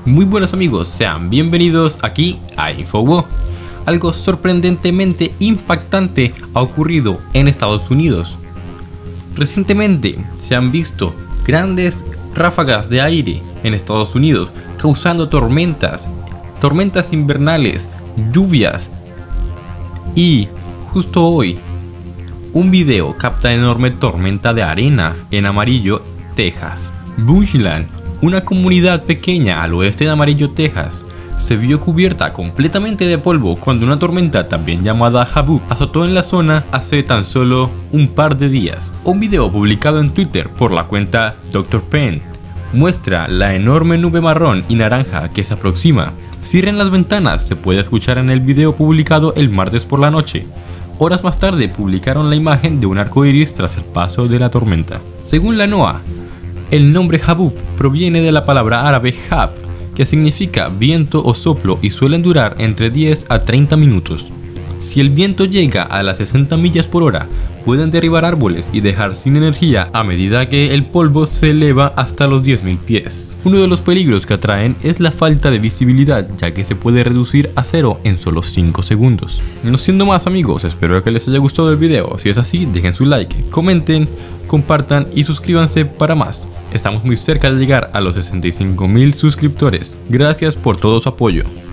Muy buenos amigos, sean bienvenidos aquí a InfoWo. Algo sorprendentemente impactante ha ocurrido en Estados Unidos. Recientemente se han visto grandes ráfagas de aire en Estados Unidos, causando tormentas invernales, lluvias. Y justo hoy, un video capta enorme tormenta de arena en Amarillo, Texas. Bushland, una comunidad pequeña al oeste de Amarillo, Texas, se vio cubierta completamente de polvo cuando una tormenta también llamada Habub azotó en la zona hace tan solo un par de días. Un video publicado en Twitter por la cuenta Dr. Penn muestra la enorme nube marrón y naranja que se aproxima. Cierren las ventanas, se puede escuchar en el video publicado el martes por la noche. Horas más tarde publicaron la imagen de un arco iris tras el paso de la tormenta. Según la NOAA, el nombre Habub proviene de la palabra árabe hab, que significa viento o soplo y suelen durar entre 10 a 30 minutos. Si el viento llega a las 60 millas por hora, pueden derribar árboles y dejar sin energía a medida que el polvo se eleva hasta los 10.000 pies. Uno de los peligros que atraen es la falta de visibilidad, ya que se puede reducir a cero en solo 5 segundos. No siendo más amigos, espero que les haya gustado el video. Si es así, dejen su like, comenten, compartan y suscríbanse para más. Estamos muy cerca de llegar a los 65.000 suscriptores. Gracias por todo su apoyo.